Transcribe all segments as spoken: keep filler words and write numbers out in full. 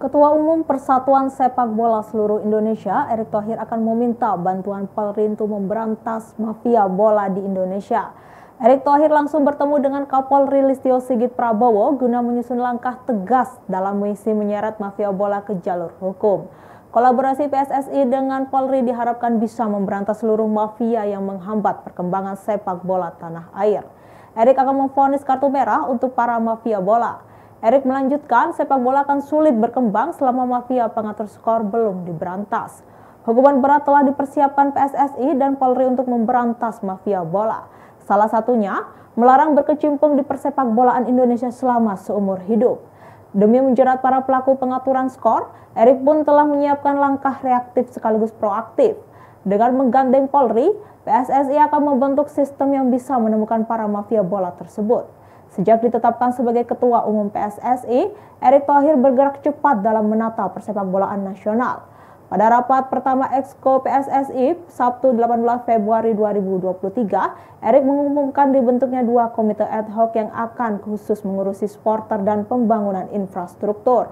Ketua Umum Persatuan Sepak Bola Seluruh Indonesia, Erick Thohir akan meminta bantuan Polri untuk memberantas mafia bola di Indonesia. Erick Thohir langsung bertemu dengan Kapolri Listio Sigit Prabowo guna menyusun langkah tegas dalam misi menyeret mafia bola ke jalur hukum. Kolaborasi P S S I dengan Polri diharapkan bisa memberantas seluruh mafia yang menghambat perkembangan sepak bola tanah air. Erick akan memvonis kartu merah untuk para mafia bola. Erick melanjutkan, sepak bola akan sulit berkembang selama mafia pengatur skor belum diberantas. Hukuman berat telah dipersiapkan P S S I dan Polri untuk memberantas mafia bola. Salah satunya, melarang berkecimpung di persepak bolaan Indonesia selama seumur hidup. Demi menjerat para pelaku pengaturan skor, Erick pun telah menyiapkan langkah reaktif sekaligus proaktif. Dengan menggandeng Polri, P S S I akan membentuk sistem yang bisa menemukan para mafia bola tersebut. Sejak ditetapkan sebagai Ketua Umum P S S I, Erick Thohir bergerak cepat dalam menata persepak bolaan nasional. Pada rapat pertama Exco P S S I, Sabtu delapan belas Februari dua ribu dua puluh tiga, Erick mengumumkan dibentuknya dua komite ad hoc yang akan khusus mengurusi supporter dan pembangunan infrastruktur.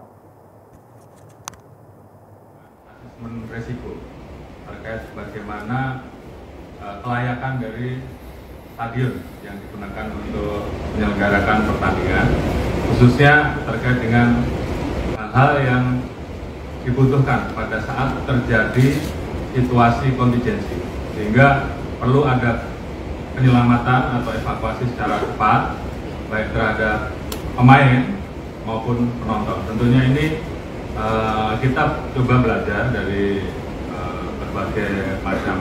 Asesmen resiko terkait bagaimana uh, kelayakan dari stadion yang digunakan untuk menyelenggarakan pertandingan, khususnya terkait dengan hal-hal yang dibutuhkan pada saat terjadi situasi kontingensi, sehingga perlu ada penyelamatan atau evakuasi secara cepat baik terhadap pemain maupun penonton. Tentunya ini uh, kita coba belajar dari uh, berbagai macam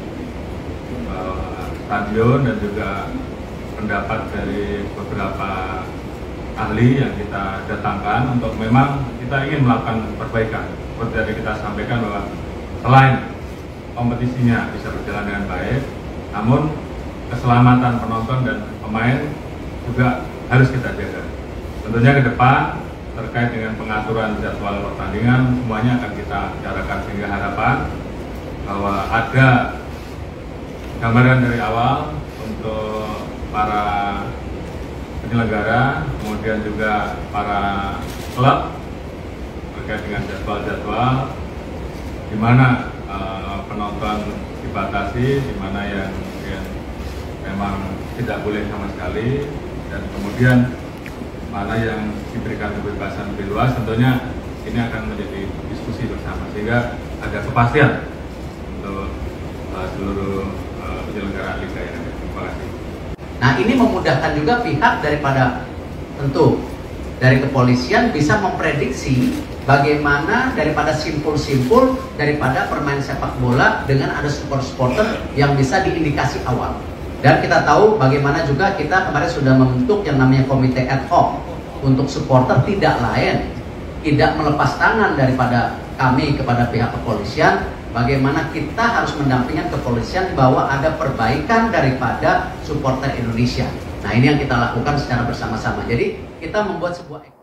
uh, stadion dan juga pendapat dari beberapa ahli yang kita datangkan untuk memang kita ingin melakukan perbaikan. Seperti tadi kita sampaikan bahwa selain kompetisinya bisa berjalan dengan baik, namun keselamatan penonton dan pemain juga harus kita jaga. Tentunya ke depan terkait dengan pengaturan jadwal pertandingan semuanya akan kita bicarakan, sehingga harapan bahwa ada gambaran dari awal untuk para penyelenggara, kemudian juga para klub terkait dengan jadwal-jadwal di mana uh, penonton dibatasi, di mana yang, yang memang tidak boleh sama sekali, dan kemudian mana yang diberikan kebebasan lebih luas. Tentunya ini akan menjadi diskusi bersama sehingga ada kepastian untuk uh, seluruh penyelenggaraan liga yang ada. Terima kasih. Nah, ini memudahkan juga pihak daripada tentu dari kepolisian bisa memprediksi bagaimana daripada simpul-simpul daripada permain sepak bola dengan ada supporter-supporter yang bisa diindikasi awal. Dan kita tahu bagaimana juga kita kemarin sudah membentuk yang namanya komite ad hoc untuk supporter, tidak lain tidak melepas tangan daripada kami kepada pihak kepolisian, bagaimana kita harus mendampingkan kepolisian bahwa ada perbaikan daripada supporter Indonesia. Nah, ini yang kita lakukan secara bersama-sama. Jadi kita membuat sebuah